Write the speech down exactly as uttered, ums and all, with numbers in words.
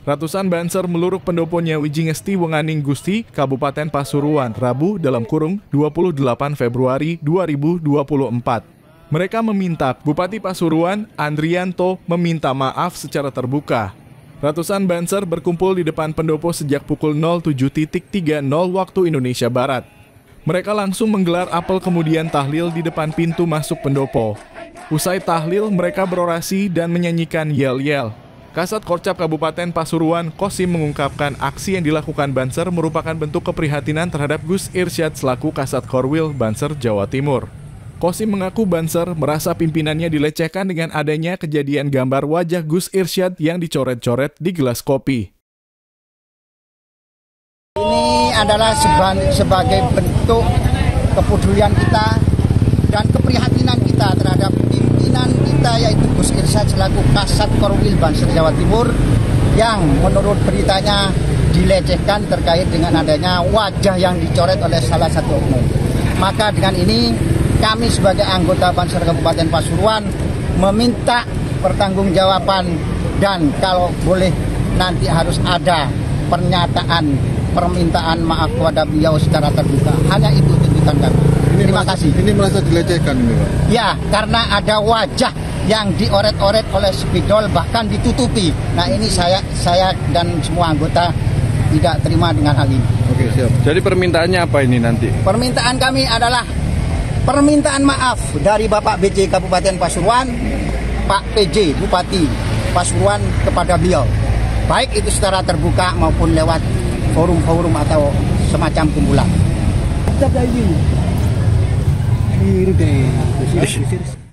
Ratusan banser meluruk pendoponya Wijingesti Wenganing Gusti, Kabupaten Pasuruan, Rabu dalam kurung dua puluh delapan Februari dua ribu dua puluh empat. Mereka meminta Bupati Pasuruan, Andrianto, meminta maaf secara terbuka. Ratusan banser berkumpul di depan pendopo sejak pukul nol tujuh tiga nol waktu Indonesia Barat. Mereka langsung menggelar apel kemudian tahlil di depan pintu masuk pendopo. Usai tahlil, mereka berorasi dan menyanyikan yel-yel. Kasat Korcap Kabupaten Pasuruan, Kosim, mengungkapkan aksi yang dilakukan Banser merupakan bentuk keprihatinan terhadap Gus Irsyad selaku Kasat Korwil Banser Jawa Timur. Kosim mengaku Banser merasa pimpinannya dilecehkan dengan adanya kejadian gambar wajah Gus Irsyad yang dicoret-coret di gelas kopi. Ini adalah sebagai bentuk kepedulian kita dan keprihatinan kita terhadap pimpinan kita, yaitu Gus Irsyad selaku Kasat Korwil Banser Jawa Timur yang menurut beritanya dilecehkan terkait dengan adanya wajah yang dicoret oleh salah satu oknum. Maka dengan ini kami sebagai anggota Banser Kabupaten Pasuruan meminta pertanggungjawaban dan kalau boleh nanti harus ada pernyataan permintaan maaf kepada beliau secara terbuka. Hanya itu tuntutan kami. Ini Terima merasa, kasih. Ini merasa dilecehkan ini, Pak? Ya, karena ada wajah yang dioret-oret oleh spidol bahkan ditutupi. Nah, ini saya saya dan semua anggota tidak terima dengan hal ini. Oke, siap. Jadi permintaannya apa ini nanti? Permintaan kami adalah permintaan maaf dari Bapak B J Kabupaten Pasuruan, Pak P J Bupati Pasuruan kepada beliau. Baik itu secara terbuka maupun lewat forum-forum atau semacam kumpulan. Ini deh.